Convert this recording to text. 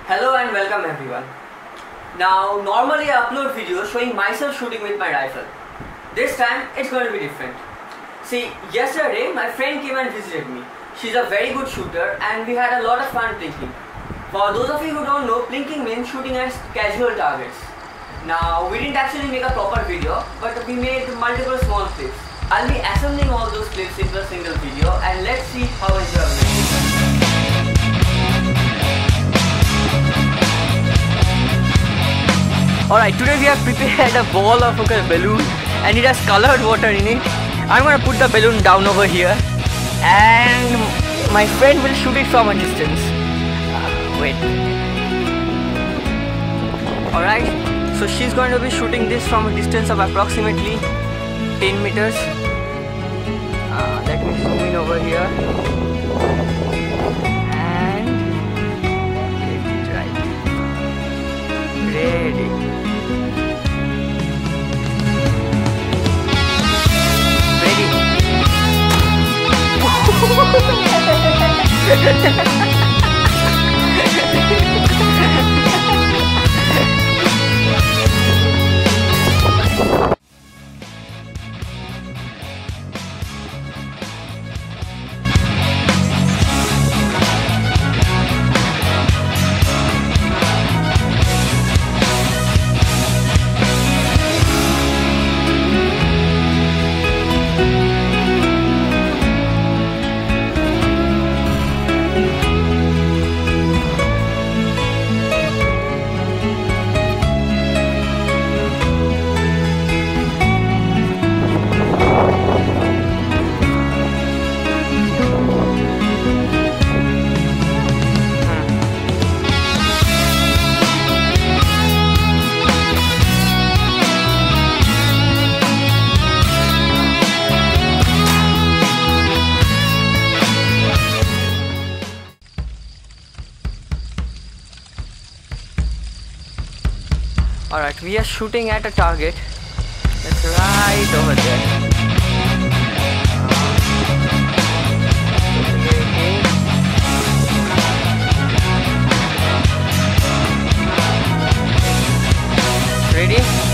Hello and welcome everyone. Now normally I upload videos showing myself shooting with my rifle. This time it's going to be different. See, yesterday my friend came and visited me. She's a very good shooter and we had a lot of fun plinking. For those of you who don't know, plinking means shooting at casual targets. Now we didn't actually make a proper video, but we made multiple small clips. I'll be assembling all those clips into a single video and let's see how enjoyable it is. Alright, today we have prepared a ball of a balloon and it has colored water in it. I'm gonna put the balloon down over here and my friend will shoot it from a distance. Wait. Alright, so she's going to be shooting this from a distance of approximately 10 meters. Let me zoom in over here and get it right. Ready. Alright, we are shooting at a target that's right over there. Ready?